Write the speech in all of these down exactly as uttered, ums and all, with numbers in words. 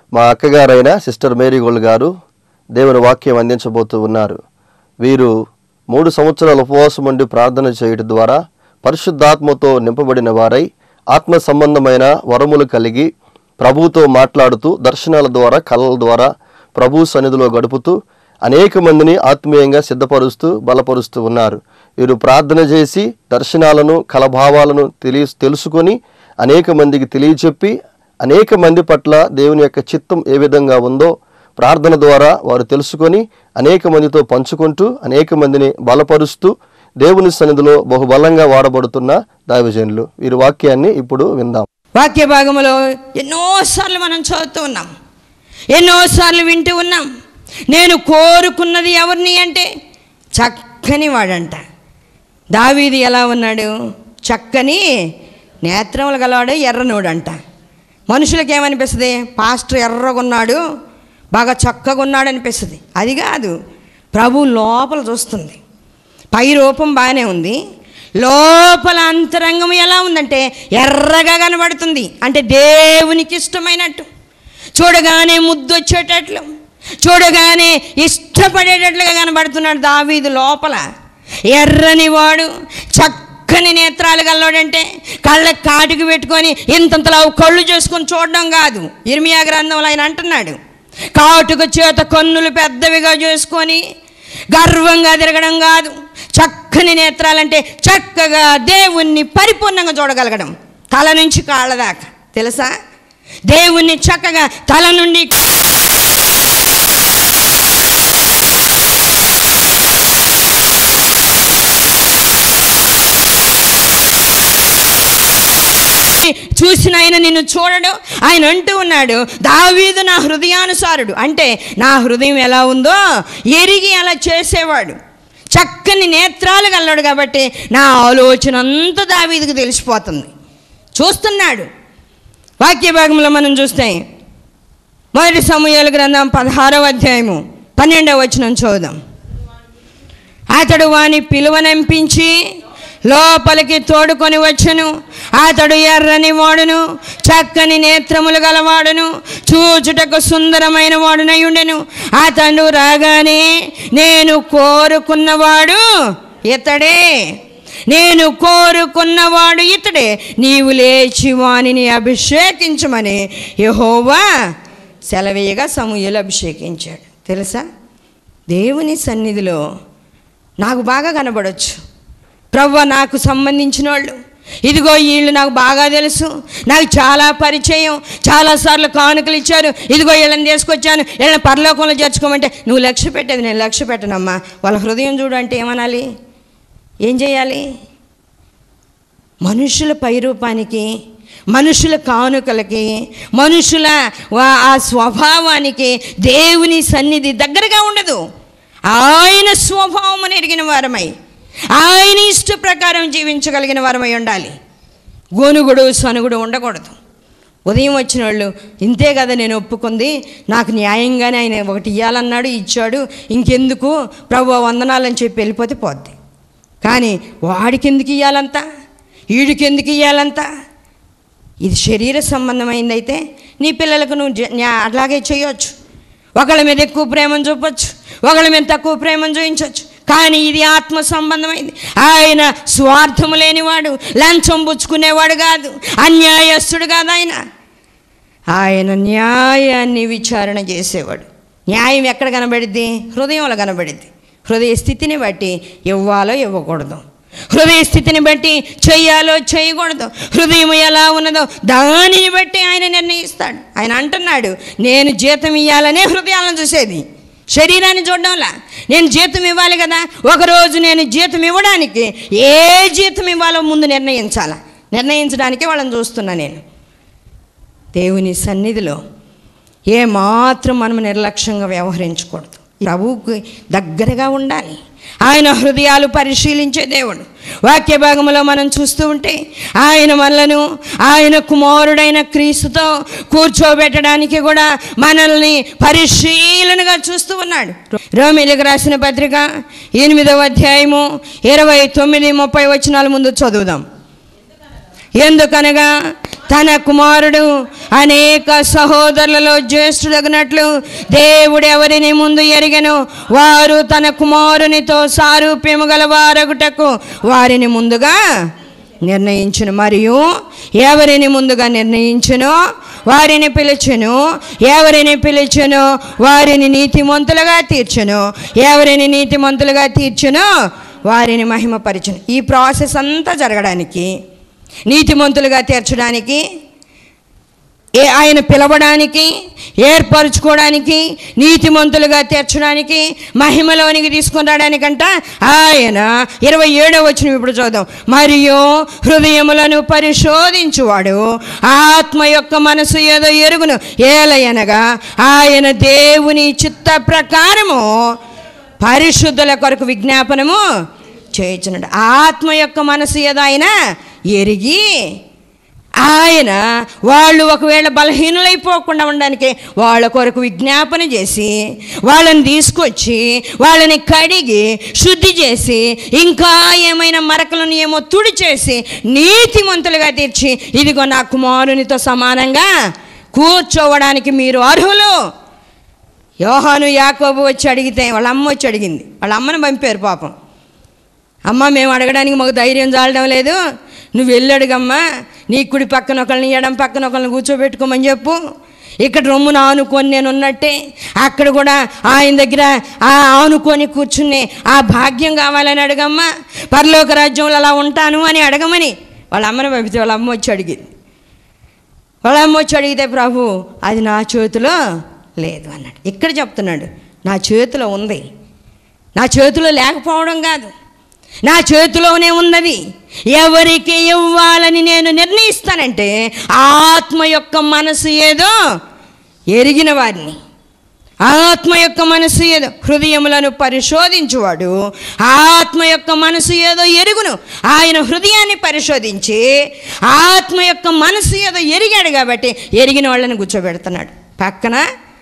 మా అక్కగారైన sister Mary gold గారు దేవుని వాక్యం అందించబోతూ ఉన్నారు. వీరు మూడు సంవత్సరాల ఉపవాసం ఉండి ప్రార్థన చేయడం ద్వారా పరిశుద్ధాత్మతో నింపబడిన వారై ఆత్మ సంబంధమైన వరములు కలిగి ప్రభువుతో మాట్లాడుతూ దర్శనాల ద్వారా కళల ద్వారా ప్రభు సన్నిధిలో గడుపుతూ అనేక మందిని ఆత్మీయంగా సిద్ధపరుస్తూ బలపరుస్తూ ఉన్నారు. వీరు ప్రార్థన చేసి దర్శనాలను కలభావాలను తెలియ తెలుసుకొని అనేక మందికి తెలియచెప్పి అనేక మంది పట్ల దేవుని యొక్క చిత్తం ఏ విధంగా ఉందో ప్రార్థన ద్వారా వారు తెలుసుకొని అనేక మందితో పంచుకుంటూ అనేక మందిని బలపరుస్తూ దేవుని సన్నిధిలో బహుబలంగా వాడబడుతున్న దైవజనులు. వీరి వాక్యాన్ని ఇప్పుడు విందాం. వాక్య భాగంలో ఎన్నోసార్లు మనం చదువుతూ ఉన్నాం, ఎన్నోసార్లు వింటూ ఉన్నాం. నేను కోరుకున్నది ఎవరిని అంటే చక్కని వాడంట. దావీదు ఎలా ఉన్నాడు? చక్కని నేత్రములు గలవాడు, ఎర్రనోడంట. మనుషులకు ఏమనిపిస్తుంది? పాస్టర్ ఎర్రగున్నాడు, బాగా చక్కగా ఉన్నాడు అనిపిస్తుంది. అది కాదు, ప్రభు లోపల చూస్తుంది. పై రూపం బాగానే ఉంది, లోపల అంతరంగం ఎలా ఉందంటే ఎర్రగా కనబడుతుంది. అంటే దేవునికి ఇష్టమైనట్టు, చూడగానే ముద్దు వచ్చేటట్లు, చూడగానే ఇష్టపడేటట్లుగా కనబడుతున్నాడు దావీదు. లోపల ఎర్రని వాడు, చక్కని నేత్రాలు గల్లోడంటే కళ్ళకి కాటికి పెట్టుకొని ఇంతంతలా కళ్ళు చేసుకొని చూడడం కాదు. ఇర్మియా గ్రంథంలో ఆయన అంటున్నాడు, కాటుక చేత కన్నులు పెద్దవిగా చేసుకొని గర్వంగా తిరగడం కాదు. చక్కని నేత్రాలంటే చక్కగా దేవుణ్ణి పరిపూర్ణంగా చూడగలగడం, తల నుంచి కాళ్ళ దాకా. తెలుసా? దేవుణ్ణి చక్కగా తల నుండి చూసిన ఆయన నిన్ను చూడడు. ఆయన అంటూ ఉన్నాడు, దావీదు నా హృదయానుసారుడు. అంటే నా హృదయం ఎలా ఉందో ఎరిగి అలా చేసేవాడు. చక్కని నేత్రాలు గలవాడు కాబట్టి నా ఆలోచన అంతా దావీదుకు తెలిసిపోతుంది. చూస్తున్నాడు. వాక్య భాగంలో మనం చూస్తే మొదటి సమూయేలు గ్రంథం పదహారవ అధ్యాయము పన్నెండవ వచనం చూద్దాం. అతడు వాని పిలువనంపించి లోపలికి తోడుకొని వచ్చును. అతడు ఎర్రని వాడును, చక్కని నేత్రములు గలవాడును, చూచుటకు సుందరమైన వాడునై ఉండెను. అతడు రాగానే నేను కోరుకున్నవాడు ఇతడే, నేను కోరుకున్నవాడు ఇతడే, నీవు లేచి వానిని అభిషేకించమని యెహోవా సెలవేయగా సమూయేలు అభిషేకించాడు. తెలుసా? దేవుని సన్నిధిలో నాకు బాగా కనబడవచ్చు. ప్రభువా నాకు సంబంధించిన వాళ్ళు, ఇదిగో వీళ్ళు నాకు బాగా తెలుసు, నాకు చాలా పరిచయం, చాలాసార్లు కానుకలు ఇచ్చారు, ఇదిగో వీళ్ళని తీసుకొచ్చాను, వీళ్ళని పరలోకంలో చేర్చుకోమంటే నువ్వు లక్ష్య పెట్టేది నేను లక్ష్య పెట్టనమ్మా. వాళ్ళ హృదయం చూడు అంటే ఏమనాలి? ఏం చేయాలి? మనుషుల పైరూపానికి, మనుషుల కానుకలకి, మనుషుల ఆ స్వభావానికి దేవుని సన్నిధి దగ్గరగా ఉండదు. ఆయన స్వభావం ఎరిగిన వారమై ఆయన ఇష్ట ప్రకారం జీవించగలిగిన వారమై ఉండాలి. గోనుగుడు సనుగుడు ఉండకూడదు. ఉదయం వచ్చిన వాళ్ళు ఇంతే కదా నేను ఒప్పుకుంది, నాకు న్యాయంగానే ఆయన ఒకటి ఇవ్వాలన్నాడు, ఇచ్చాడు, ఇంకెందుకు ప్రభు వందనాలని చెప్పి వెళ్ళిపోతే పోద్ది. కానీ వాడికి ఎందుకు ఇవ్వాలంతా, వీడికి ఎందుకు ఇవ్వాలంతా? ఇది శరీర సంబంధమైందైతే నీ పిల్లలకు నువ్వు అట్లాగే చేయొచ్చు. ఒకళ్ళ మీద ఎక్కువ ప్రేమను చూపొచ్చు, ఒకళ్ళ మీద తక్కువ ప్రేమను చూపించవచ్చు. కానీ ఇది ఆత్మ సంబంధమైంది. ఆయన స్వార్థము లేనివాడు, లంచం పుచ్చుకునేవాడు కాదు, అన్యాయస్తుడు కాదు. ఆయన ఆయన న్యాయాన్ని విచారణ చేసేవాడు. న్యాయం ఎక్కడ కనబడిద్ది? హృదయంలో కనబడిద్ది. హృదయ స్థితిని బట్టి ఇవ్వాలో ఇవ్వకూడదు, హృదయ స్థితిని బట్టి చెయ్యాలో చేయకూడదు, హృదయం ఎలా ఉన్నదో దానిని బట్టి ఆయన నిర్ణయిస్తాడు. ఆయన అంటున్నాడు, నేను జీతం ఇవ్వాలనే హృదయాలను చూసేది, శరీరాన్ని చూడడంలా. నేను జీతం ఇవ్వాలి కదా, ఒకరోజు నేను జీతం ఇవ్వడానికి ఏ జీతం ఇవ్వాలో ముందు నిర్ణయించాలా, నిర్ణయించడానికే వాళ్ళని చూస్తున్నా నేను. దేవుని సన్నిధిలో ఏమాత్రం మనం నిర్లక్ష్యంగా వ్యవహరించకూడదు. ప్రభువుకి దగ్గరగా ఉండాలి. ఆయన హృదయాలు పరిశీలించే దేవుడు. వాక్య భాగంలో మనం చూస్తూ ఉంటే ఆయన మనలను ఆయన కుమారుడైన క్రీస్తుతో కూర్చోబెట్టడానికి కూడా మనల్ని పరిశీలనగా చూస్తూ ఉన్నాడు. రోమీయులకు రాసిన పత్రిక ఎనిమిదవ అధ్యాయము ఇరవై తొమ్మిది ముప్పై వచనాల ముందు చదువుదాం. ఎందుకనగా తన కుమారుడు అనేక సహోదరులలో జ్యేష్ఠుడగినట్లు దేవుడు ఎవరిని ముందు ఎరిగెను, వారు తన కుమారునితో సారూప్యము గల వారగుటకు వారిని ముందుగా నిర్ణయించును. మరియు ఎవరిని ముందుగా నిర్ణయించునో వారిని పిలిచెను, ఎవరిని పిలిచెను వారిని నీతిమంతులుగా తీర్చెను, ఎవరిని నీతిమంతులుగా తీర్చెను వారిని మహిమపరచును. ఈ ప్రాసెస్ అంతా జరగడానికి, నీతిమంతులుగా తీర్చడానికి, ఏ ఆయన పిలవడానికి, ఏర్పరచుకోవడానికి, నీతిమంతులుగా తీర్చడానికి, మహిమలోనికి తీసుకొని రావడానికంట ఆయన ఇరవై ఏడవ వచనం ఇప్పుడు చూద్దాం. మరియు హృదయములను పరిశోధించువాడు ఆత్మ యొక్క మనసు ఏదో ఎరుగును, ఏలయనగా ఆయన దేవుని చిత్త ప్రకారము పరిశుద్ధుల కొరకు విజ్ఞాపనము చేయుచున్నాడు. ఆత్మ యొక్క మనసు ఏదో ఆయన ఎరిగి ఆయన వాళ్ళు ఒకవేళ బలహీనులైపోకుండా ఉండడానికి వాళ్ళ కొరకు విజ్ఞాపన చేసి వాళ్ళని తీసుకొచ్చి వాళ్ళని కడిగి శుద్ధి చేసి ఇంకా ఏమైనా మరకలను ఏమో తుడి చేసి నీతిమంతులుగా తీర్చి ఇదిగో నా కుమారునితో సమానంగా కూర్చోవడానికి మీరు అర్హులు. యోహాను యాకోబు వచ్చి అడిగితే వాళ్ళ అమ్మ వచ్చి అడిగింది, వాళ్ళ అమ్మను పంపారు పాపం. అమ్మ మేము అడగడానికి మాకు ధైర్యం చాలడం లేదు, నువ్వు వెళ్ళడుగమ్మా, నీ కుడి పక్కన ఒకరిని ఎడం పక్కన ఒకరిని కూర్చోబెట్టుకోమని చెప్పు. ఇక్కడ రొమ్మున ఆనుకొని నేను ఉన్నట్టే అక్కడ కూడా ఆయన దగ్గర ఆ ఆనుకొని కూర్చునే ఆ భాగ్యం కావాలని అడగమ్మా, పరలోక రాజ్యంలో అలా ఉంటాను అని అడగమని వాళ్ళ అమ్మని పంపితే వాళ్ళ అమ్మ వచ్చి అడిగింది. వాళ్ళ అమ్మ వచ్చి అడిగితే ప్రభు అది నా చేతిలో లేదు అన్నాడు. ఇక్కడ చెప్తున్నాడు నా చేతిలో ఉంది, నా చేతిలో లేకపోవడం కాదు, నా చేతిలోనే ఉన్నది. ఎవరికి ఇవ్వాలని నేను నిర్ణయిస్తానంటే ఆత్మ యొక్క మనసు ఏదో ఎరిగిన వారిని, ఆత్మ యొక్క మనసు ఏదో హృదయములను పరిశోధించువాడు ఆత్మ యొక్క మనసు ఏదో ఎరుగును. ఆయన హృదయాన్ని పరిశోధించి ఆత్మ యొక్క మనసు ఏదో ఎరిగాడు కాబట్టి ఎరిగిన వాళ్ళని కూర్చోబెడుతున్నాడు పక్కన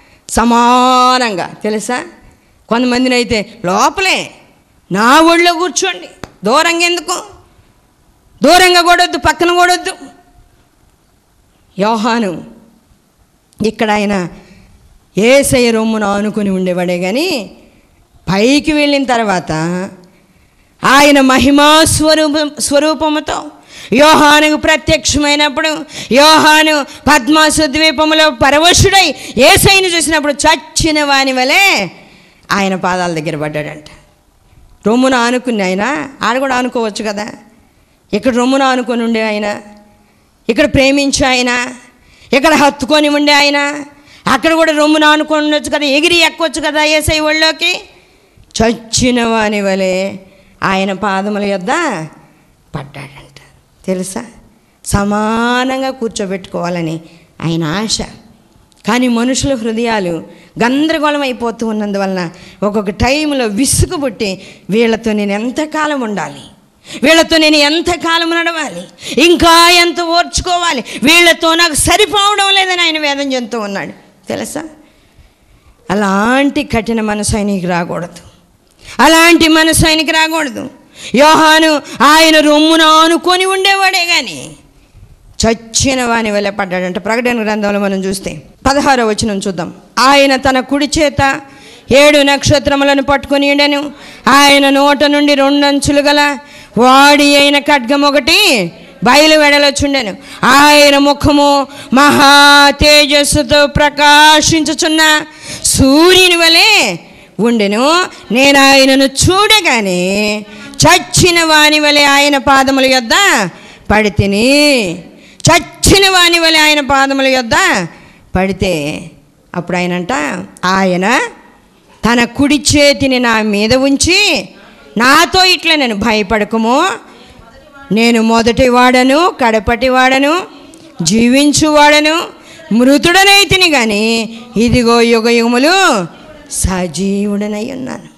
సమానంగా. తెలుసా, కొంతమందిని అయితే లోపలే నా ఒళ్ళో కూర్చోండి, దూరంగా ఎందుకు, దూరంగా కూడొద్దు, పక్కన కూడొద్దు. యోహాను ఇక్కడ ఆయన యేసయ్య రొమ్మును ఆనుకొని ఉండేవాడే కానీ పైకి వెళ్ళిన తర్వాత ఆయన మహిమా స్వరూప స్వరూపముతో యోహానుకు ప్రత్యక్షమైనప్పుడు యోహాను పద్మాసు ద్వీపములో పరవశుడై యేసయ్యను చూసినప్పుడు చచ్చిన వాని వలె ఆయన పాదాల దగ్గర పడ్డాడంట. రొమ్మున ఆనుకుని ఆయన ఆడ కూడా ఆనుకోవచ్చు కదా, ఇక్కడ రొమ్మున ఆనుకొని ఉండే ఆయన, ఇక్కడ ప్రేమించే ఆయన, ఇక్కడ హత్తుకొని ఉండే ఆయన, అక్కడ కూడా రొమ్మున ఆనుకొని ఉండొచ్చు కదా, ఎగిరి ఎక్కొచ్చు కదా యేసయ్య ఒళ్ళోకి. చచ్చిన వాని వలె ఆయన పాదముల యొద్ద పడ్డాడంట. తెలుసా, సమానంగా కూర్చోబెట్టుకోవాలని ఆయన ఆశ. కానీ మనుషుల హృదయాలు గందరగోళం అయిపోతూ ఉన్నందువలన ఒక్కొక్క టైంలో విసుగు పుట్టి వీళ్ళతో నేను ఎంతకాలం ఉండాలి, వీళ్ళతో నేను ఎంతకాలం నడవాలి, ఇంకా ఎంత ఓర్చుకోవాలి, వీళ్ళతో నాకు సరిపోవడం లేదని ఆయన వేదన చెందుతూ ఉన్నాడు. తెలుసా, అలాంటి కఠిన మనసు ఆయనకి రాకూడదు, అలాంటి మనసు ఆయనకి రాకూడదు. యోహాను ఆయన రొమ్మున ఆనుకొని ఉండేవాడే కానీ చచ్చిన వాని వల్ల పడ్డాడంట. ప్రకటన గ్రంథంలో మనం చూస్తే పదహారో వచనం చూద్దాం. ఆయన తన కుడి చేత ఏడు నక్షత్రములను పట్టుకొని ఉండెను, ఆయన నోట నుండి రెండంచులు గల వాడి అయిన ఖడ్గం ఒకటి బయలు వెడలొచ్చుండెను. ఆయన ముఖము మహా తేజస్సుతో ప్రకాశించుచున్న సూర్యుని వలె ఉండెను. నేను ఆయనను చూడగానే చచ్చిన వాని వలె ఆయన పాదముల యొద్ద పడితిని. చచ్చిన వాని వలె ఆయన పాదముల యొద్ద పడితే అప్పుడు ఆయనంట ఆయన తన కుడి చేతిని నా మీద ఉంచి నాతో ఇట్లా నేను భయపడకము, నేను మొదటి వాడను కడపటి వాడను జీవించువాడను మృతుడనైతిని కానీ ఇదిగో యుగ యుగములు సజీవుడనై ఉన్నాను.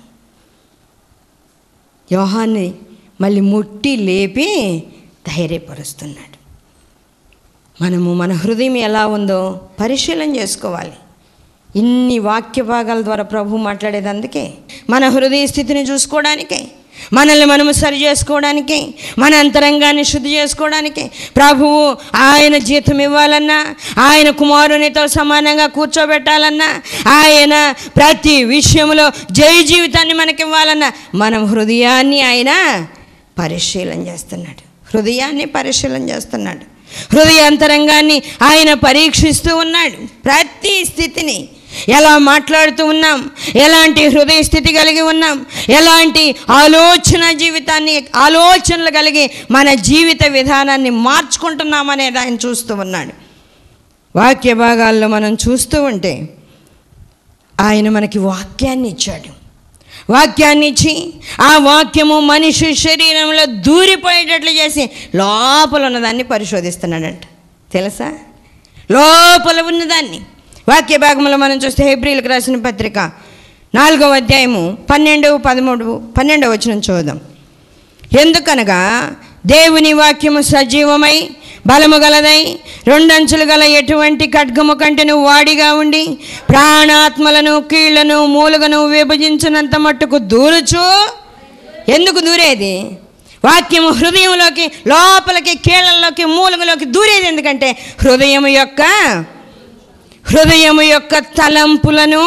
యోహాన్ని మళ్ళీ ముట్టి లేపి ధైర్యపరుస్తున్నాడు. మనము మన హృదయం ఎలా ఉందో పరిశీలన చేసుకోవాలి. ఇన్ని వాక్య భాగాల ద్వారా ప్రభు మాట్లాడేది అందుకే, మన హృదయ స్థితిని చూసుకోవడానికే, మనల్ని మనము సరి చేసుకోవడానికి, మన అంతరంగాన్ని శుద్ధి చేసుకోవడానికి ప్రభువు ఆయన జీతం ఇవ్వాలన్నా, ఆయన కుమారునితో సమానంగా కూర్చోబెట్టాలన్నా, ఆయన ప్రతి విషయంలో జయ జీవితాన్ని మనకి ఇవ్వాలన్నా మనం హృదయాన్ని ఆయన పరిశీలన చేస్తున్నాడు. హృదయాన్ని పరిశీలన చేస్తున్నాడు. హృదయాంతరంగాన్ని ఆయన పరీక్షిస్తూ ఉన్నాడు. ప్రతి స్థితిని ఎలా మాట్లాడుతూ ఉన్నాం, ఎలాంటి హృదయ స్థితి కలిగి ఉన్నాం, ఎలాంటి ఆలోచన జీవితాన్ని ఆలోచనలు కలిగి మన జీవిత విధానాన్ని మార్చుకుంటున్నామనేది ఆయన చూస్తూ ఉన్నాడు. వాక్య భాగాల్లో మనం చూస్తూ ఉంటే ఆయన మనకి వాక్యాన్ని ఇచ్చాడు. వాక్యాన్ని ఇచ్చి ఆ వాక్యము మనిషి శరీరంలో దూరిపోయేటట్లు చేసి లోపల ఉన్నదాన్ని పరిశోధిస్తున్నాడంట. తెలుసా? లోపల ఉన్నదాన్ని వాక్య భాగంలో మనం చూస్తే హెబ్రీలకు రాసిన పత్రిక నాలుగవ అధ్యాయము పన్నెండు పదమూడు పన్నెండవ వచనం చూద్దాం. ఎందుకనగా దేవుని వాక్యము సజీవమై బలము గలదై రెండంచులు గల ఎటువంటి ఖడ్గము కంటెను వాడిగా ఉండి ప్రాణాత్మలను కీళ్లను మూలుగను విభజించినంత మట్టుకు దూరుచు. ఎందుకు దూరేది? వాక్యము హృదయంలోకి, లోపలికి, కీళ్లలోకి, మూలుగలోకి దూరేది ఎందుకంటే హృదయము యొక్క హృదయము యొక్క తలంపులను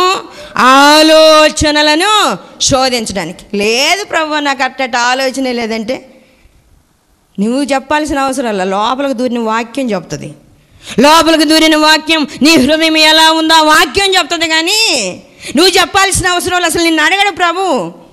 ఆలోచనలను శోధించడానికి. లేదు ప్రభు, నాకు అట్టట ఆలోచనే లేదంటే నువ్వు చెప్పాల్సిన అవసరం లేదు. లోపలికి దూరిన వాక్యం చెప్తుంది. లోపలికి దూరిన వాక్యం నీ హృదయం ఎలా ఉందో ఆ వాక్యం చెప్తుంది. కానీ నువ్వు చెప్పాల్సిన అవసరం లేదు. అసలు నిన్ను అడగడు ప్రభు.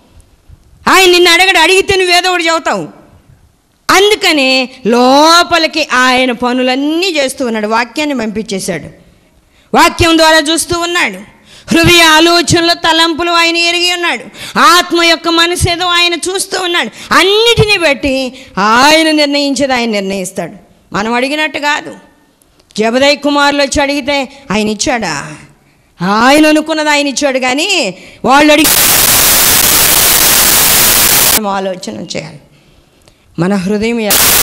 ఆయన నిన్ను అడగడు. అడిగితే నువ్వేదో ఒకటి చెబుతావు. అందుకని లోపలికి ఆయన పనులన్నీ చేస్తూ ఉన్నాడు. వాక్యాన్ని పంపించేశాడు. వాక్యం ద్వారా చూస్తూ ఉన్నాడు. హృదయ ఆలోచనలు, తలంపులు ఆయన ఎరిగి ఉన్నాడు. ఆత్మ యొక్క మనసు ఏదో ఆయన చూస్తూ ఉన్నాడు. అన్నిటినీ బట్టి ఆయన నిర్ణయించేది ఆయన నిర్ణయిస్తాడు. మనం అడిగినట్టు కాదు. జబదయి కుమారులు వచ్చి అడిగితే ఆయన ఇచ్చాడా? ఆయన అనుకున్నది ఆయన ఇచ్చాడు. కానీ వాళ్ళు అడిగి ఆలోచన చేయాలి. మన హృదయం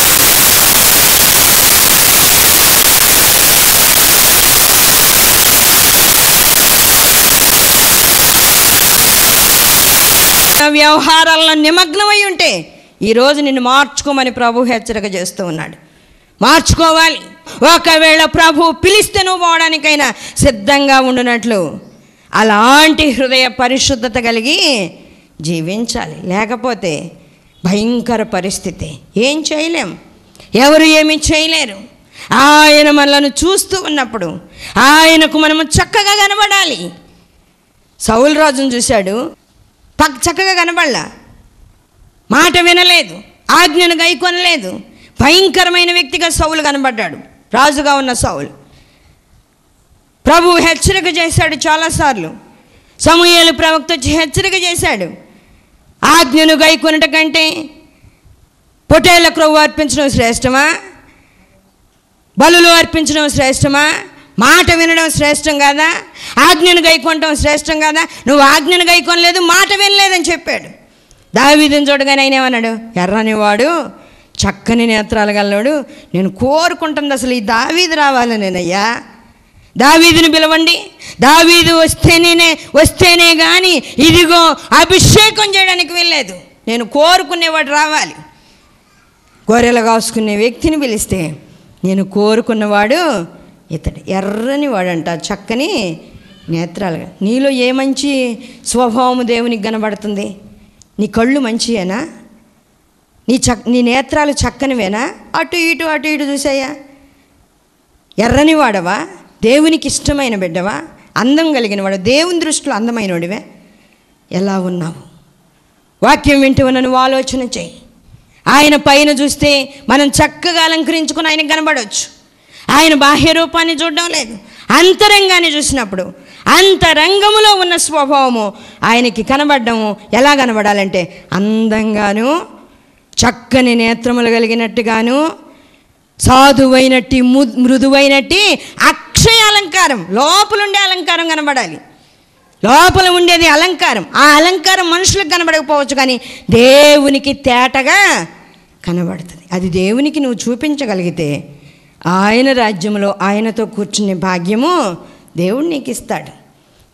వ్యవహారాల్లో నిమగ్నమై ఉంటే ఈరోజు నిన్ను మార్చుకోమని ప్రభు హెచ్చరిక చేస్తూ ఉన్నాడు. మార్చుకోవాలి. ఒకవేళ ప్రభు పిలిస్తే నువ్వు పోవడానికైనా సిద్ధంగా ఉండునట్లు అలాంటి హృదయ పరిశుద్ధత కలిగి జీవించాలి. లేకపోతే భయంకర పరిస్థితి. ఏం చేయలేం, ఎవరు ఏమీ చేయలేరు. ఆయన మనలను చూస్తూ ఉన్నప్పుడు ఆయనకు మనము చక్కగా కనబడాలి. సౌలు రాజును చూశాడు, పక్ చక్కగా కనబడలా, మాట వినలేదు, ఆజ్ఞను గైకొనలేదు. భయంకరమైన వ్యక్తిగా సౌలు కనబడ్డాడు. రాజుగా ఉన్న సౌలు. ప్రభు హెచ్చరిక చేశాడు చాలాసార్లు. సమూయేలు ప్రవక్త వచ్చి హెచ్చరిక చేశాడు. ఆజ్ఞను గైకొనట కంటే పొటేళ్ల క్రొవ్వు అర్పించడం శ్రేష్టమా? బలులు అర్పించడం శ్రేష్టమా? మాట వినడం శ్రేష్టం కాదా? ఆజ్ఞను గైకొనడం శ్రేష్టం కాదా? నువ్వు ఆజ్ఞను గైకొనలేదు, మాట వినలేదని చెప్పాడు. దావీదుని చూడగానే ఆయన ఏమన్నాడు? ఎర్రని వాడు, చక్కని నేత్రాలు గలవాడు, నేను కోరుకుంటుంది అసలు ఈ దావీదు రావాలి. నేనయ్యా దావీదుని పిలవండి, దావీదు వస్తేనే వస్తేనే కానీ ఇదిగో అభిషేకం చేయడానికి వెళ్ళలేదు, నేను కోరుకునేవాడు రావాలి. గొర్రెలు కాసుకునే వ్యక్తిని పిలిస్తే నేను కోరుకున్నవాడు ఇతడు. ఎర్రని వాడంట, చక్కని నేత్రాలుగా. నీలో ఏ మంచి స్వభావము దేవునికి కనబడుతుంది? నీ కళ్ళు మంచియేనా? నీ చక్ నీ నేత్రాలు చక్కనివేనా? అటు ఇటు అటు ఇటు చూసాయా? ఎర్రని వాడవా? దేవునికి ఇష్టమైన బిడ్డవా? అందం కలిగిన వాడు, దేవుని దృష్టిలో అందమైనడివే? ఎలా ఉన్నావు? వాక్యం వింటూ ఉన్న నువ్వు ఆలోచన చేయి. ఆయన పైన చూస్తే మనం చక్కగా అలంకరించుకుని ఆయనకు కనబడవచ్చు. ఆయన బాహ్య రూపాన్ని చూడడం లేదు, అంతరంగాన్ని చూసినప్పుడు అంతరంగములో ఉన్న స్వభావము ఆయనకి కనబడము. ఎలా కనబడాలంటే అందంగాను, చక్కని నేత్రములు కలిగినట్టుగాను, సాధువైనట్టి మృదువైనట్టి అక్షయ అలంకారం, లోపలుండే అలంకారం కనబడాలి. లోపల ఉండేది అలంకారం. ఆ అలంకారం మనుషులకు కనబడకపోవచ్చు, కానీ దేవునికి తేటగా కనబడుతుంది. అది దేవునికి నువ్వు చూపించగలిగితే ఆయన రాజ్యంలో ఆయనతో కూర్చునే భాగ్యము దేవుడు నీకు ఇస్తాడు.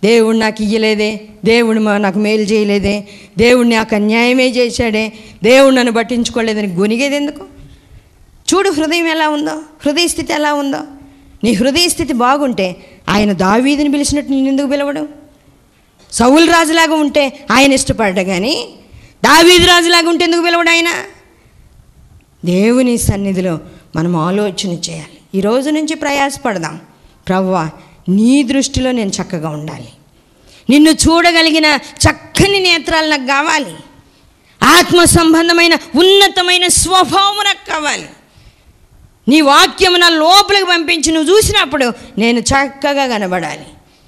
దేవుడు నాకు ఇయ్యలేదే, దేవుడు నాకు మేలు చేయలేదే, దేవుడు నాకు అన్యాయమే చేశాడే, దేవుడు నన్ను పట్టించుకోలేదని గొనిగేది ఎందుకు? చూడు హృదయం ఎలా ఉందో, హృదయ స్థితి ఎలా ఉందో. నీ హృదయ స్థితి బాగుంటే ఆయన దావీదుని పిలిచినట్టు నేను ఎందుకు పిలవడు? సౌలు రాజులాగా ఉంటే ఆయన ఇష్టపడ్డా, కానీ దావీదు రాజులాగా ఉంటే ఎందుకు పిలవడు ఆయన? దేవుని సన్నిధిలో మనం ఆలోచన చేయాలి. ఈ రోజు నుంచి ప్రయాసపడదాం. ప్రభువా, నీ దృష్టిలో నేను చక్కగా ఉండాలి, నిన్ను చూడగలిగిన చక్కని నేత్రాలు నాకు కావాలి, ఆత్మ సంబంధమైన ఉన్నతమైన స్వభావం నాకు కావాలి. నీ వాక్యము నా లోపలికి పంపించి నువ్వు చూసినప్పుడు నేను చక్కగా కనబడాలి.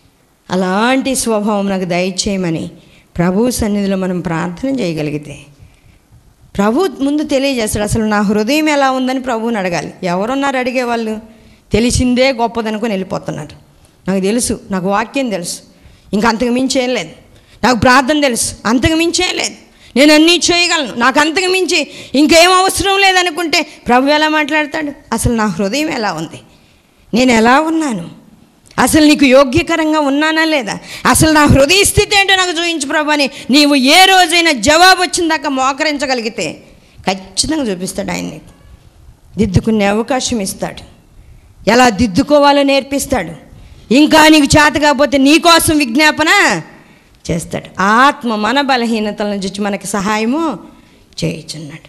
అలాంటి స్వభావం నాకు దయచేయమని ప్రభు సన్నిధిలో మనం ప్రార్థన చేయగలిగితే ప్రభు ముందు తెలియజేస్తాడు. అసలు నా హృదయం ఎలా ఉందని ప్రభువుని అడగాలి. ఎవరున్నారు అడిగేవాళ్ళు? తెలిసిందే గొప్పదనుకొని వెళ్ళిపోతున్నారు. నాకు తెలుసు, నాకు వాక్యం తెలుసు, ఇంకా అంతకు మించి ఏం లేదు. నాకు ప్రార్థన తెలుసు, అంతకు మించి ఏం లేదు. నేను అన్నీ చేయగలను, నాకు అంతకు మించి ఇంకేం అవసరం లేదనుకుంటే ప్రభు ఎలా మాట్లాడతాడు? అసలు నా హృదయం ఎలా ఉంది, నేను ఎలా ఉన్నాను, అసలు నీకు యోగ్యకరంగా ఉన్నానా లేదా, అసలు నా హృదయ స్థితి ఏంటో నాకు చూపించు ప్రభు అని నీవు ఏ రోజైనా జవాబు వచ్చిందాకా మోకరించగలిగితే ఖచ్చితంగా చూపిస్తాడు. ఆయన నీకు దిద్దుకునే అవకాశం ఇస్తాడు, ఎలా దిద్దుకోవాలో నేర్పిస్తాడు. ఇంకా నీకు చేత కాకపోతే నీకోసం విజ్ఞాపన చేస్తాడు. ఆత్మ మన బలహీనతలను చూసి మనకి సహాయము చేయుచున్నాడు.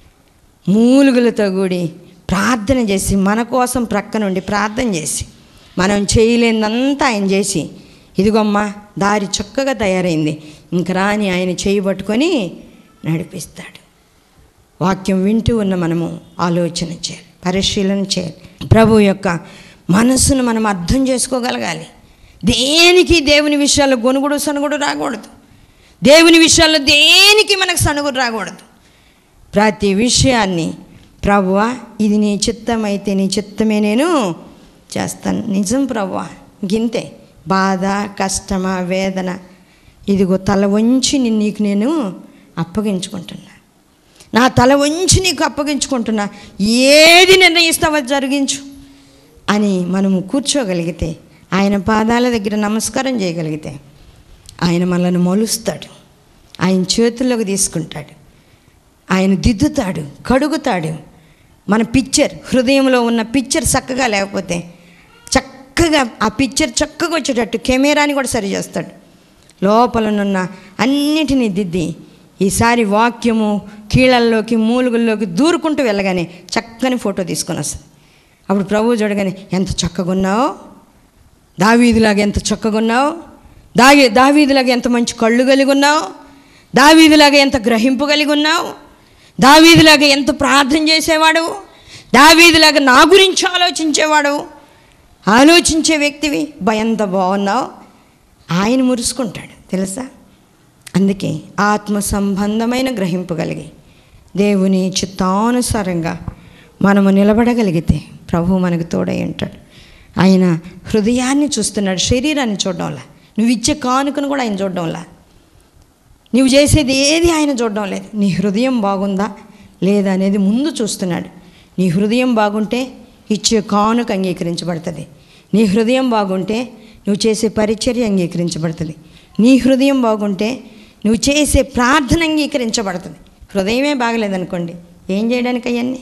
మూలుగులతో కూడి ప్రార్థన చేసి మన కోసం ప్రక్క నుండి ప్రార్థన చేసి మనం చేయలేదంతా ఆయన చేసి, ఇదిగోమ్మా దారి చక్కగా తయారైంది, ఇంక రాని ఆయన చేయబట్టుకొని నడిపిస్తాడు. వాక్యం వింటూ ఉన్న మనము ఆలోచన చేయాలి, పరిశీలన చేయాలి. ప్రభు యొక్క మనస్సును మనం అర్థం చేసుకోగలగాలి. దేనికి దేవుని విషయాల్లో గొనుగుడు సనుగుడు రాకూడదు. దేవుని విషయాల్లో దేనికి మనకు సనుగుడు రాకూడదు. ప్రతి విషయాన్ని ప్రభువా ఇది నీ చిత్తమైతే నీ చిత్తమే నేను చేస్తాను. నిజం ప్రభువా, గింతే బాధ కష్టమా వేదన, ఇదిగో తల వంచి నీకు నేను అప్పగించుకుంటున్నా, నా తల వంచి నీకు అప్పగించుకుంటున్నా, ఏది నిర్ణయిస్తావో జరిగించు అని మనము కూర్చోగలిగితే, ఆయన పాదాల దగ్గర నమస్కారం చేయగలిగితే ఆయన మనల్ని మొలుస్తాడు, ఆయన చేతుల్లోకి తీసుకుంటాడు, ఆయన దిద్దుతాడు, కడుగుతాడు. మన పిక్చర్ హృదయంలో ఉన్న పిక్చర్ చక్కగా లేకపోతే చక్కగా ఆ పిక్చర్ చక్కగా వచ్చేటట్టు కెమెరాని కూడా సరి చేస్తాడు. లోపలనున్న అన్నిటినీ దిద్ది ఈసారి వాక్యము కీళ్ళల్లోకి మూలుగుల్లోకి దూరుకుంటూ వెళ్ళగానే చక్కని ఫోటో తీసుకొని వస్తుంది. అప్పుడు ప్రభువు చూడగానే ఎంత చక్కగా ఉన్నావో, దావీదులాగా ఎంత చక్కగా ఉన్నావు, దావి దావీదులాగా ఎంత మంచి కళ్ళు కలిగి ఉన్నావు, దావీదులాగా ఎంత గ్రహింపు కలిగి ఉన్నావు, దావీదులాగా ఎంత ప్రార్థన చేసేవాడు, దావీదులాగా నా గురించి ఆలోచించేవాడు, ఆలోచించే వ్యక్తివి, ఎంత బాగున్నావు. ఆయన మురుసుకుంటాడు తెలుసా. అందుకే ఆత్మ సంబంధమైన గ్రహింపు కలిగి దేవుని చిత్తానుసారంగా మనము నిలబడగలిగితే ప్రభు మనకు తోడై ఉంటాడు. ఆయన హృదయాన్ని చూస్తున్నాడు, శరీరాన్ని చూడడంలా, నువ్వు ఇచ్చే కానుకను కూడా ఆయన చూడడంలా, నువ్వు చేసేది ఏది ఆయన చూడడం లేదు. నీ హృదయం బాగుందా లేదా అనేది ముందు చూస్తున్నాడు. నీ హృదయం బాగుంటే ఇచ్చే కానుక అంగీకరించబడుతుంది. నీ హృదయం బాగుంటే నువ్వు చేసే పరిచర్య అంగీకరించబడుతుంది. నీ హృదయం బాగుంటే నువ్వు చేసే ప్రార్థన అంగీకరించబడుతుంది. హృదయమే బాగలేదనుకోండి, ఏం చేయడానికి అవన్నీ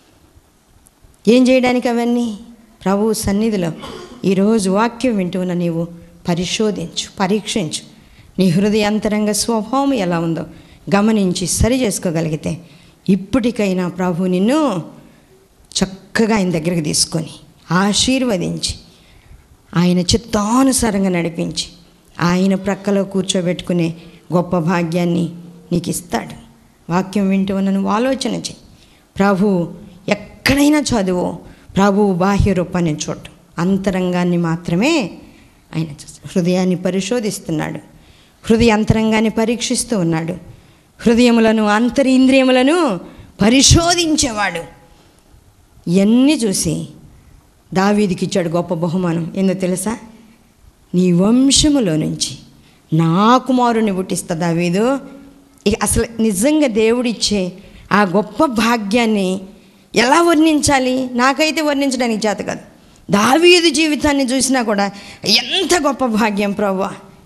ఏం చేయడానికి అవన్నీ ప్రభు సన్నిధిలో ఈరోజు వాక్యం వింటున్న నీవు పరిశోధించు, పరీక్షించు. నీ హృదయాంతరంగ స్వభావం ఎలా ఉందో గమనించి సరి చేసుకోగలిగితే ఇప్పటికైనా ప్రభు నిన్ను చక్కగా ఆయన దగ్గరికి తీసుకొని ఆశీర్వదించి ఆయన చిత్తానుసారంగా నడిపించి ఆయన ప్రక్కలో కూర్చోబెట్టుకునే గొప్ప భాగ్యాన్ని నీకు ఇస్తాడు. వాక్యం వింటూ ఉన్న నువ్వు ఆలోచన చెయ్యి. ప్రభు ఎక్కడైనా చదువు, ప్రభువు బాహ్య రూపాన్ని చూడు, అంతరంగాన్ని మాత్రమే ఆయన చూస్తాడు. హృదయాన్ని పరిశోధిస్తున్నాడు, హృదయ అంతరంగాన్ని పరీక్షిస్తూ ఉన్నాడు, హృదయములను అంతరింద్రియములను పరిశోధించేవాడు. ఇవన్నీ చూసి దావీదుకి ఇచ్చాడు గొప్ప బహుమానం. ఏందో తెలుసా? నీ వంశములో నుంచి నా కుమారుని పుట్టిస్తా దావీదు. ఇక అసలు నిజంగా దేవుడిచ్చే ఆ గొప్ప భాగ్యాన్ని ఎలా వర్ణించాలి? నాకైతే వర్ణించడానికి చేత కాదు. దావీదు జీవితాన్ని చూసినా కూడా ఎంత గొప్ప భాగ్యం ప్రభువా,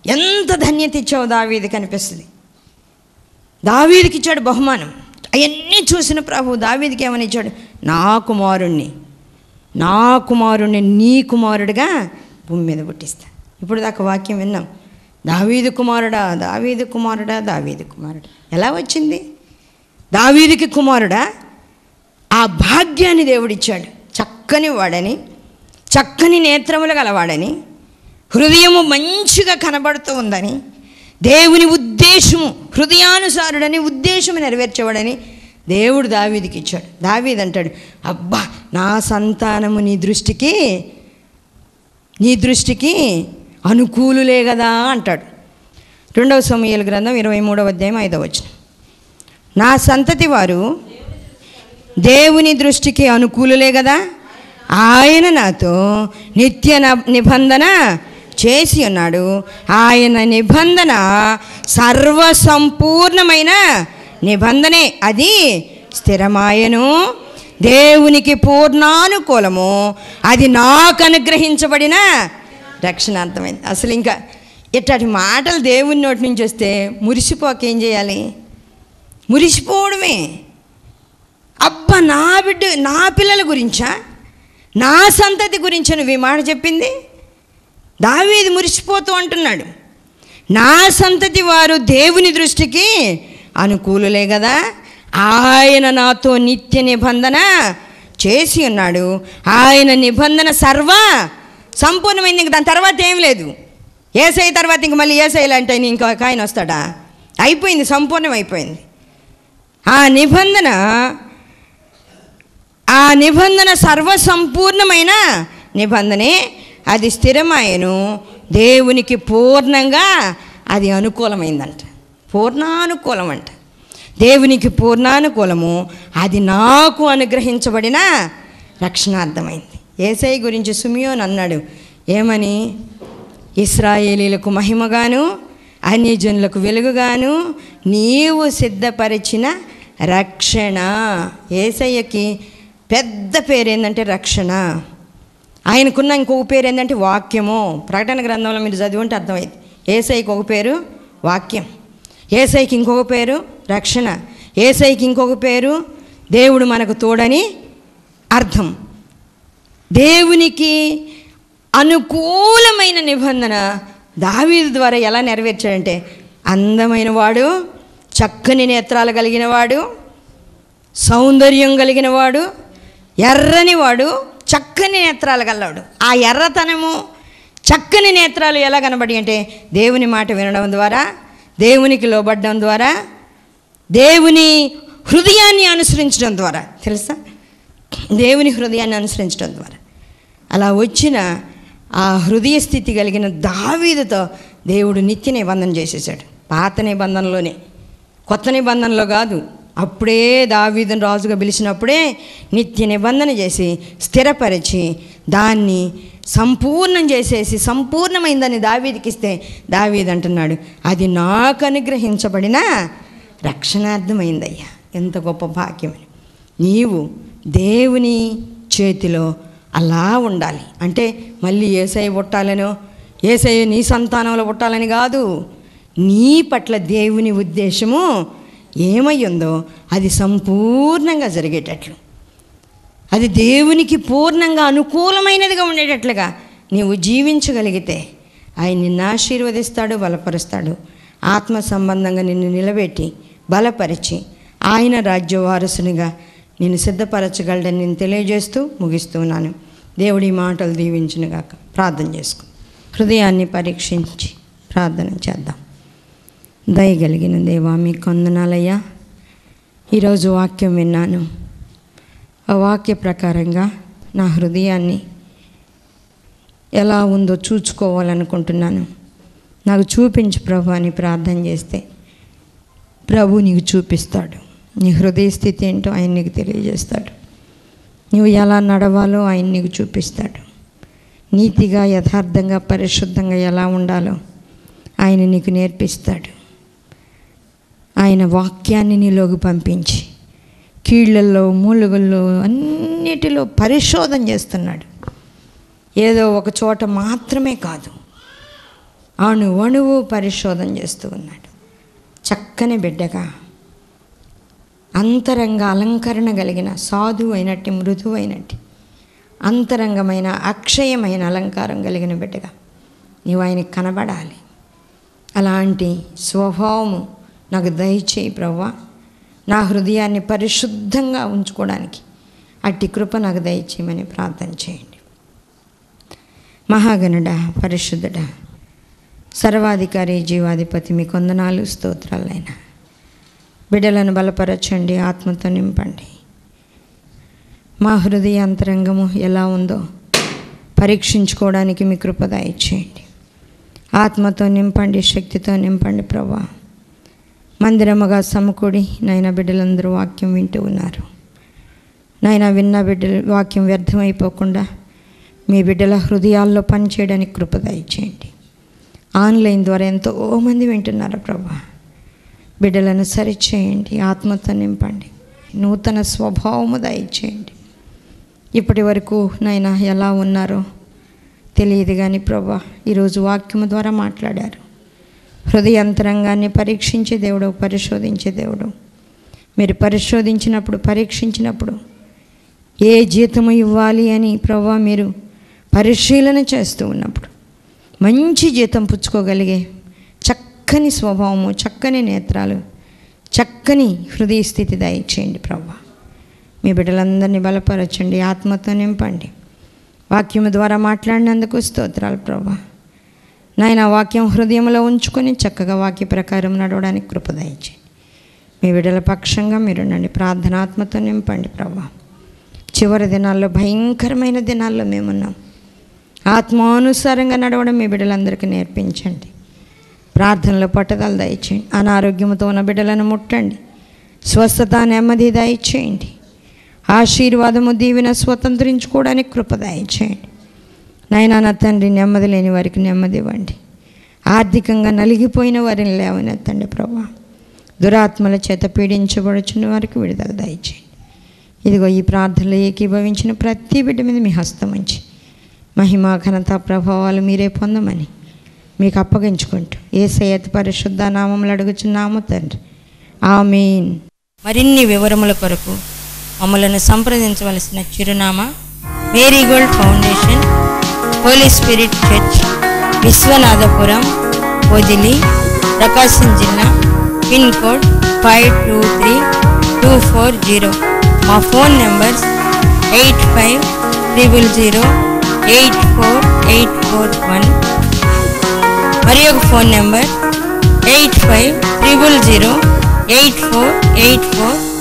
ఎంత ధన్యత ఇచ్చావు దావీదుకి అనిపిస్తుంది. దావీదుకి ఇచ్చాడు బహుమానం. అవన్నీ చూసిన ప్రభు దావీదుకి ఏమని ఇచ్చాడు? నా కుమారుణ్ణి నా కుమారుణ్ణి నీ కుమారుడిగా భూమి మీద పుట్టిస్తా. ఇప్పుడు దాకా వాక్యం విన్నాం. దావీదు కుమారుడా దావీదు కుమారుడా దావీదు కుమారుడా. ఎలా వచ్చింది? దావీదుకి కుమారుడా? ఆ భాగ్యాన్ని దేవుడిచ్చాడు. చక్కని వాడని, చక్కని నేత్రములు గలవాడని, హృదయము మంచిగా కనబడుతూ ఉందని, దేవుని ఉద్దేశము హృదయానుసారుడని, ఉద్దేశము నెరవేర్చేవాడని దేవుడు దావీదుకి ఇచ్చాడు. దావీదు అంటాడు, అబ్బా నా సంతానము నీ దృష్టికి నీ దృష్టికి అనుకూలులే కదా అంటాడు. రెండవ సమూయేలు గ్రంథం ఇరవై మూడవ అధ్యాయం ఐదవ వచనం. నా సంతతి వారు దేవుని దృష్టికి అనుకూలులే కదా, ఆయన నాతో నిత్య నిబంధన చేసి ఉన్నాడు. ఆయన నిబంధన సర్వసంపూర్ణమైన నిబంధనే, అది స్థిరమాయను, దేవునికి పూర్ణానుకూలము, అది నాకు అనుగ్రహించబడిన రక్షణార్థమైంది. అసలు ఇంకా ఇట్లాంటి మాటలు దేవుని నోటి నుంచి వస్తే మురిసిపోక ఏం చేయాలి? మురిసిపోవడమే. అబ్బా నా బిడ్డ నా పిల్లల గురించా, నా సంతతి గురించి నువ్వు ఈ మాట చెప్పింది? దావీదు మురిసిపోతూ అంటున్నాడు, నా సంతతి వారు దేవుని దృష్టికి అనుకూలులే కదా, ఆయన నాతో నిత్య నిబంధన చేసి ఉన్నాడు, ఆయన నిబంధన సర్వ సంపూర్ణమైంది. ఇంక దాని తర్వాత ఏం లేదు. ఏసై తర్వాత ఇంక మళ్ళీ ఏసైలు అంటే ఇంకో ఆయన వస్తాడా? అయిపోయింది, సంపూర్ణం అయిపోయింది. ఆ నిబంధన ఆ నిబంధన సర్వసంపూర్ణమైన నిబంధనే, అది స్థిరమాయను, దేవునికి పూర్ణంగా అది అనుకూలమైందంట. పూర్ణానుకూలం అంట. దేవునికి పూర్ణానుకూలము, అది నాకు అనుగ్రహించబడిన రక్షణార్థమైంది. యేసయ్య గురించి సిమియోను అన్నాడు ఏమని? ఇశ్రాయేలీలకు మహిమగాను అన్యజనులకు వెలుగుగాను నీవు సిద్ధపరిచిన రక్షణ. యేసయ్యకి పెద్ద పేరు ఏంటంటే రక్షణ. ఆయనకున్న ఇంకొక పేరు ఏంటంటే వాక్యము. ప్రకటన గ్రంథంలో మీరు చదివింటే అర్థమైంది. యేసయ్యకి ఒక పేరు వాక్యం, యేసయ్యకి ఇంకొక పేరు రక్షణ, యేసయ్యకి ఇంకొక పేరు దేవుడు మనకు తోడని అర్థం. దేవునికి అనుకూలమైన నిబంధన దావీదు ద్వారా ఎలా నెరవేర్చాడంటే, అందమైన వాడు, చక్కని నేత్రాలు కలిగిన వాడు, సౌందర్యం కలిగిన వాడు, ఎర్రని వాడు, చక్కని నేత్రాలు గలవాడు. ఆ ఎర్రతనము చక్కని నేత్రాలు ఎలా కనబడి అంటే దేవుని మాట వినడం ద్వారా, దేవునికి లోబడడం ద్వారా, దేవుని హృదయాన్ని అనుసరించడం ద్వారా. తెలుసా? దేవుని హృదయాన్ని అనుసరించడం ద్వారా అలా వచ్చిన ఆ హృదయ స్థితి కలిగిన దావీదుతో దేవుడు నిత్య నిబంధన చేసేసాడు. పాత నిబంధనలోనే, కొత్త నిబంధనలో కాదు. అప్పుడే దావీదును రాజుగా పిలిచినప్పుడే నిత్య నిబంధన చేసి స్థిరపరిచి దాన్ని సంపూర్ణం చేసేసి సంపూర్ణమైందని దావీదుకి ఇస్తే దావీదు అంటున్నాడు, అది నాకు అనుగ్రహించబడిన రక్షణార్థమైందయ్యా. ఎంత గొప్ప భాగ్యమని. నీవు దేవుని చేతిలో అలా ఉండాలి. అంటే మళ్ళీ యేసయ్య పుట్టాలనో, యేసయ్య నీ సంతానంలో పుట్టాలని కాదు. నీ పట్ల దేవుని ఉద్దేశము ఏమై ఉందో అది సంపూర్ణంగా జరిగేటట్లు, అది దేవునికి పూర్ణంగా అనుకూలమైనదిగా ఉండేటట్లుగా నీవు జీవించగలిగితే ఆయన నిన్ను ఆశీర్వదిస్తాడు, బలపరుస్తాడు. ఆత్మ సంబంధంగా నిన్ను నిలబెట్టి బలపరిచి ఆయన రాజ్య వారసునిగా నేను సిద్ధపరచగలడని నేను తెలియజేస్తూ ముగిస్తున్నాను. దేవుడి మాటలు దీవించునుగాక. ప్రార్థన చేసుకో. హృదయాన్ని పరీక్షించి ప్రార్థన చేద్దాం. దయగలిగిన దేవా, మీకు వందనాలయ్యా. ఈరోజు వాక్యం విన్నాను. ఆ వాక్య ప్రకారంగా నా హృదయాన్ని ఎలా ఉందో చూసుకోవాలనుకుంటున్నాను. నాకు చూపించు ప్రభు అని ప్రార్థన చేస్తే ప్రభు నీకు చూపిస్తాడు. నీ హృదయ స్థితి ఏంటో ఆయన నీకు తెలియజేస్తాడు. నువ్వు ఎలా నడవాలో ఆయన నీకు చూపిస్తాడు. నీతిగా, యథార్థంగా, పరిశుద్ధంగా ఎలా ఉండాలో ఆయన నీకు నేర్పిస్తాడు. ఆయన వాక్యాన్ని నీలోకి పంపించి కీళ్ళల్లో, మూలుగుల్లో అన్నిటిలో పరిశోధన చేస్తున్నాడు. ఏదో ఒక చోట మాత్రమే కాదు, అణు అణువు పరిశోధన చేస్తూ ఉన్నాడు. చక్కని బిడ్డగా, అంతరంగ అలంకరణ కలిగిన సాధువు అయినట్టు, మృదువు అయినట్టు, అంతరంగమైన అక్షయమైన అలంకారం కలిగిన బిడ్డగా నీవు ఆయనకి కనబడాలి. అలాంటి స్వభావము నాకు దయచేయి ప్రభువా. నా హృదయాన్ని పరిశుద్ధంగా ఉంచుకోవడానికి అట్టి కృప నాకు దయచేయమని ప్రార్థన చేయండి. మహాగణుడా, పరిశుద్ధుడా, సర్వాధికారి, జీవాధిపతి, మీ కొందనాలు, స్తోత్రాలైనా బిడ్డలను బలపరచండి, ఆత్మతో నింపండి. మా హృదయ అంతరంగము ఎలా ఉందో పరీక్షించుకోవడానికి మీ కృప దయచేయండి. ఆత్మతో నింపండి, శక్తితో నింపండి ప్రభువా. మందిరముగా సమకూడి నాయన బిడ్డలందరూ వాక్యం వింటూ ఉన్నారు. నాయన విన్న బిడ్డల వాక్యం వ్యర్థమైపోకుండా మీ బిడ్డల హృదయాల్లో పనిచేయడానికి కృప దయచేయండి. ఆన్లైన్ ద్వారా ఎంతో మంది వింటున్నారు ప్రభువా. బిడ్డలను సరిచేయండి, ఆత్మతో నింపండి, నూతన స్వభావము దయచేయండి. ఇప్పటి వరకు నాయన ఎలా ఉన్నారో తెలియదు కానీ ప్రభువా, ఈరోజు వాక్యము ద్వారా మాట్లాడారు. హృదయాంతరంగాన్ని పరీక్షించే దేవుడు, పరిశోధించే దేవుడు. మీరు పరిశోధించినప్పుడు, పరీక్షించినప్పుడు ఏ జీతము ఇవ్వాలి అని ప్రభువా మీరు పరిశీలన చేస్తూ ఉన్నప్పుడు మంచి జీతం పుచ్చుకోగలిగే చక్కని స్వభావము, చక్కని నేత్రాలు, చక్కని హృదయ స్థితి దయచేయండి ప్రభువా. మీ బిడ్డలందరినీ బలపరచండి, ఆత్మతో నింపండి. వాక్యము ద్వారా మాట్లాడినందుకు స్తోత్రాలు ప్రభువా. నాయన వాక్యం హృదయంలో ఉంచుకొని చక్కగా వాక్య ప్రకారం నడవడానికి కృప దయచేయండి. మీ బిడ్డల పక్షంగా మీరుండండి, ప్రార్థనాత్మతో నింపండి ప్రభువా. చివరి దినాల్లో, భయంకరమైన దినాల్లో మేమున్నాం. ఆత్మానుసారంగా నడవడం మీ బిడ్డలందరికీ నేర్పించండి. ప్రార్థనలో పట్టుదల దయచేయండి. అనారోగ్యంతో ఉన్న బిడ్డలను ముట్టండి, స్వస్థత, నెమ్మది దయచేయండి. ఆశీర్వాదము, దీవెన స్వతంత్రించుకోవడానికి కృప దయచేయండి. నాయనా నా తండ్రి, నెమ్మది లేని వారికి నెమ్మది ఇవ్వండి. ఆర్థికంగా నలిగిపోయిన వారిని లేవనెత్తండి ప్రభువా. దురాత్మల చేత పీడించబడుచున్న వారికి విడుదల దయచేయండి. ఇదిగో ఈ ప్రార్థనలో ఏకీభవించిన ప్రతి బిడ్డ మీద మీ హస్తం ఉంచి మహిమ, ఘనత, ప్రభావాలు మీరే పొందమని మీకు అప్పగించుకుంటూ యేసయ్య పరిశుద్ధ నామములో అడుగుచున్నాము తండ్రి, ఆమేన్. మరిన్ని వివరముల కొరకు మమ్మలను సంప్రదించవలసిన చిరునామా marigold foundation, holy spirit church, Vishwanathapuram, Podili, Prakasam జిల్లా, pin code five two three two four zero. మా phone numbers eight five triple zero eight four eight four one, మరి ఒక phone number eight five triple zero eight four eight four